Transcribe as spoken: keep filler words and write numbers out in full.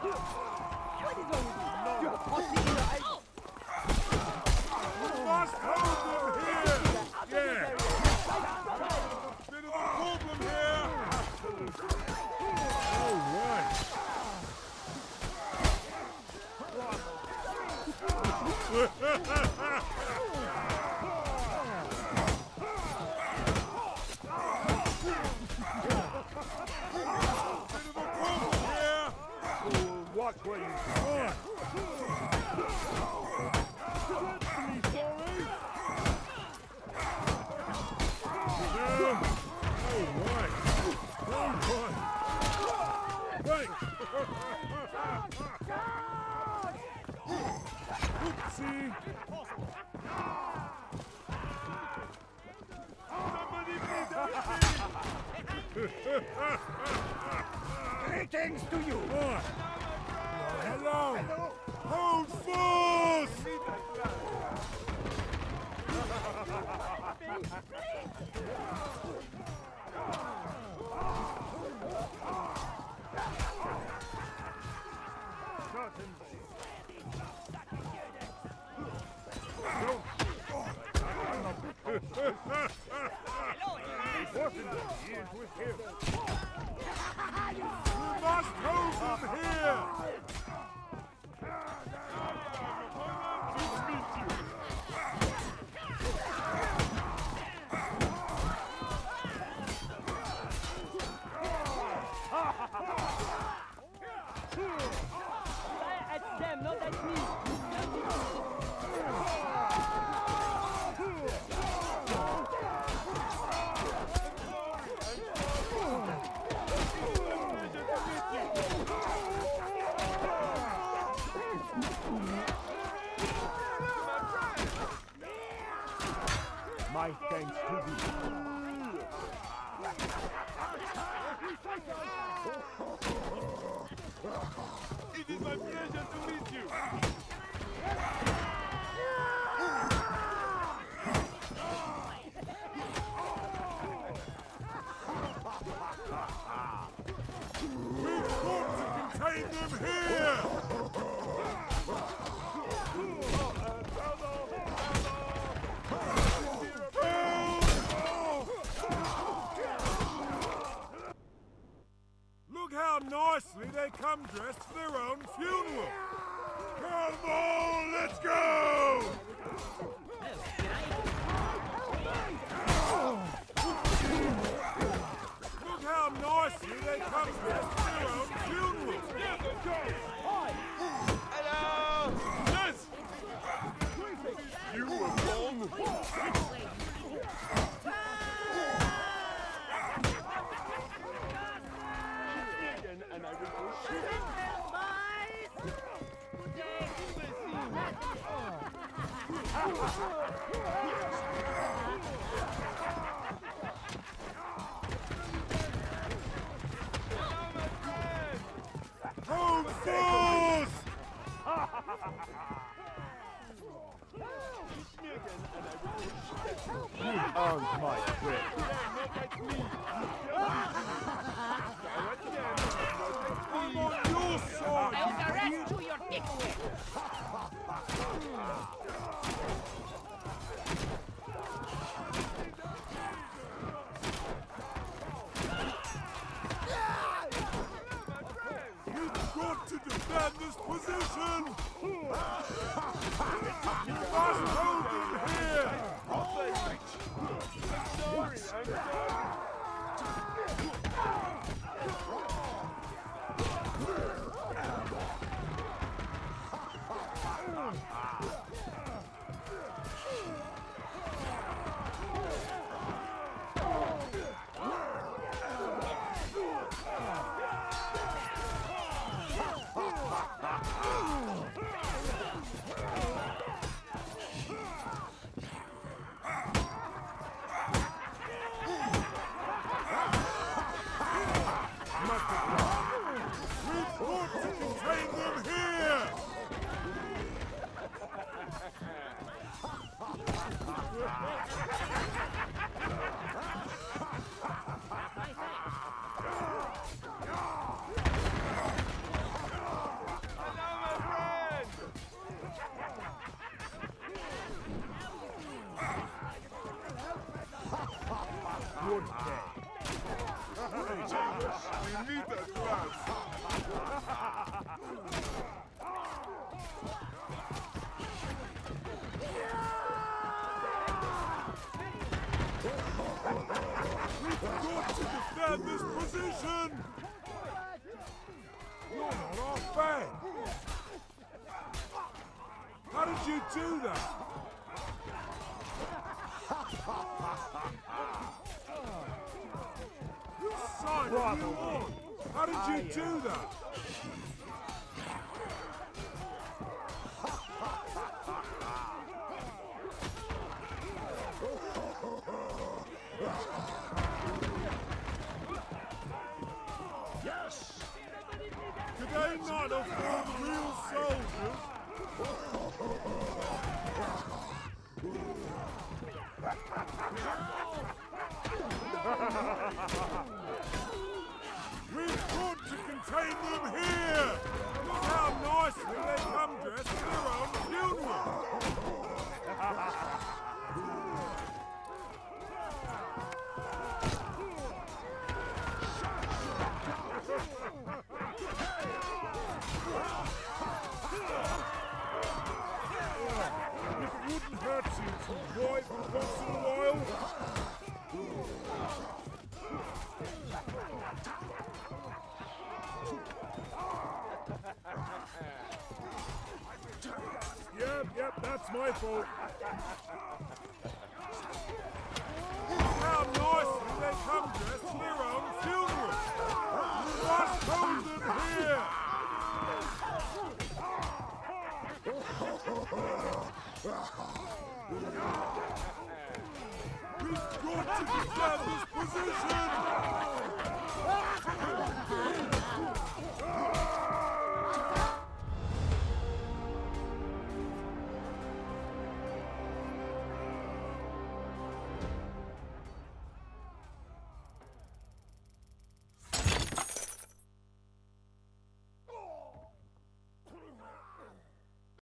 What is wrong with you? You're hotting in the eye. You must hold them here! Yeah! Bit of a problem here! All right! Watch where you are. All right. All right. Right. Oopsie. Somebody please help me. Greetings to you. What? Hello! Hello! Hold fast! You must hold them here! That's them, not that's me. My thanks to thee. It is my pleasure to meet you. We've got to contain them here! Look how nicely they come dressed for their own funeral. Come on, let's go! Look how nicely they come dressed for their own funeral. Hello! Yes! You were born. And I will go shoot. Hold fast! Shoot me again and I will go shoot. vida, class. We've got to defend this position! You're not our fan! How did you do that? Simon, you on? How did you do that? Yes! Could they not have formed real soldiers? We've got to contain them here! Look how nicely they come dressed for their own funeral! If it wouldn't hurt you to wipe once in a while. Yep, yep, that's my fault. How nicely they come dressed for their own funeral. You must hold them here. We've got to defend this position!